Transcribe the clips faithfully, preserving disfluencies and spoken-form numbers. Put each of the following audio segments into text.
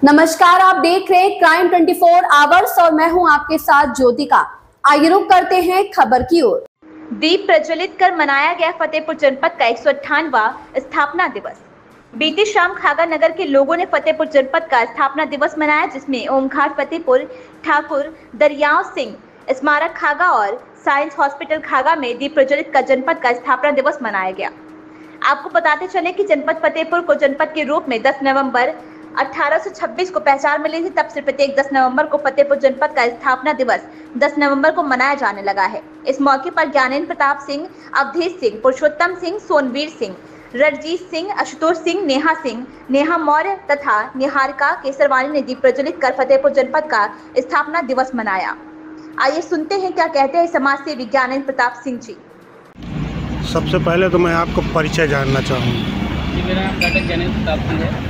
नमस्कार, आप देख रहे हैं क्राइम ट्वेंटी फोर आवर्स और मैं हूं आपके साथ ज्योतिका। आइए रुक करते हैं खबर की ओर। दीप प्रज्वलित कर मनाया गया फतेहपुर जनपद का एक सौ अट्ठानवा स्थापना दिवस। बीती शाम खागा नगर के लोगों ने फतेहपुर जनपद का स्थापना दिवस मनाया, जिसमें ओमघाट फतेहपुर, ठाकुर दरियाव सिंह स्मारक खागा और साइंस हॉस्पिटल खागा में दीप प्रज्वलित कर जनपद का स्थापना दिवस मनाया गया। आपको बताते चले कि जनपद फतेहपुर को जनपद के रूप में दस नवंबर अठारह सौ छब्बीस को पहचान मिली थी। तब से प्रत्येक दस नवंबर को फतेहपुर जनपद का स्थापना दिवस दस नवंबर को मनाया जाने लगा है। इस मौके पर ज्ञानेन्द्र प्रताप सिंह, अवधेश सिंह, पुरुषोत्तम सिंह, सोनवीर सिंह, रणजीत सिंह, आशुतोष सिंह, नेहा सिंह, नेहा मौर्य तथा निहारिका केसरवानी ने दीप प्रज्वलित कर फतेहपुर जनपद का स्थापना दिवस मनाया। आइए सुनते हैं क्या कहते हैं समाज सेवी ज्ञानेन्द्र प्रताप सिंह जी। सबसे पहले तो मैं आपको परिचय जानना चाहूँगा। जी, मेरा नाम डॉक्टर ज्ञानेन्द्र प्रताप सिंह है।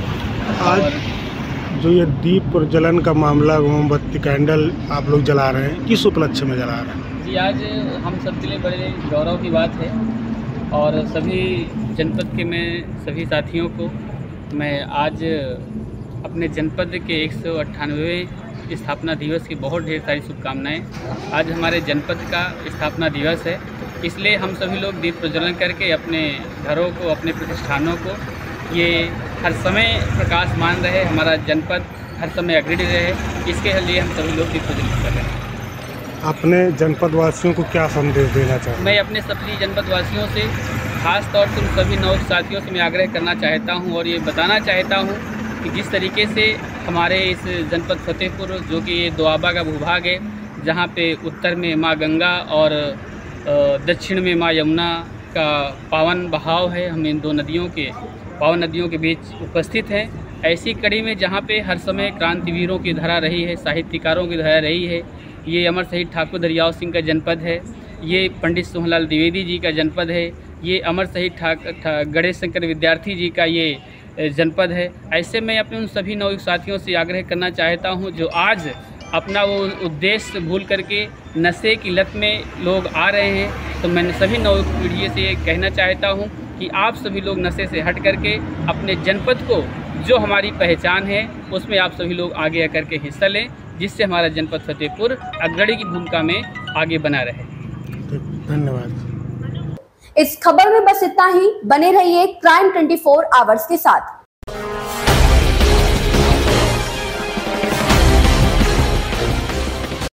आज जो ये दीप प्रज्वलन का मामला, मोमबत्ती कैंडल आप लोग जला रहे हैं, किस उपलक्ष्य में जला रहे हैं? जी, आज हम सबके लिए बड़े गौरव की बात है और सभी जनपद के मैं सभी साथियों को मैं आज अपने जनपद के एक सौ अट्ठानवे स्थापना दिवस की बहुत ढेर सारी शुभकामनाएं। आज हमारे जनपद का स्थापना दिवस है, इसलिए हम सभी लोग दीप प्रज्वलन करके अपने घरों को, अपने प्रतिष्ठानों को ये हर समय प्रकाशमान रहे, हमारा जनपद हर समय अग्रणी रहे, इसके लिए हम सभी लोग दीप प्रज्वलित कर रहे हैं। अपने जनपद वासियों को क्या संदेश देना चाहूँ? मैं अपने सभी जनपद वासियों से, खास तौर से उन सभी नौ साथियों से मैं आग्रह करना चाहता हूँ और ये बताना चाहता हूँ कि जिस तरीके से हमारे इस जनपद फतेहपुर, जो कि ये दोआबा का भूभाग है, जहाँ पे उत्तर में माँ गंगा और दक्षिण में माँ यमुना का पावन बहाव है, हम इन दो नदियों के पावन नदियों के बीच उपस्थित हैं। ऐसी कड़ी में जहाँ पे हर समय क्रांतिवीरों की धरा रही है, साहित्यकारों की धरा रही है, ये अमर शहीद ठाकुर दरियाव सिंह का जनपद है, ये पंडित सोहनलाल द्विवेदी जी का जनपद है, ये अमर शहीद ठाकुर गणेश शंकर विद्यार्थी जी का ये जनपद है। ऐसे में अपने उन सभी नौ साथियों से आग्रह करना चाहता हूँ जो आज अपना वो उद्देश्य भूल करके नशे की लत में लोग आ रहे हैं, तो मैं सभी नौ पीढ़ी से कहना चाहता हूँ कि आप सभी लोग नशे से हट करके अपने जनपद को, जो हमारी पहचान है, उसमें आप सभी लोग आगे आकर के हिस्सा लें, जिससे हमारा जनपद फतेहपुर अग्रणी की भूमिका में आगे बना रहे। धन्यवाद। इस खबर में बस इतना ही। बने रहिए क्राइम ट्वेंटी फोर आवर्स के साथ।